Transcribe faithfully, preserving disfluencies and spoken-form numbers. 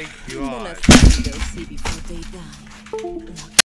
my The god. last thing they'll see before they die.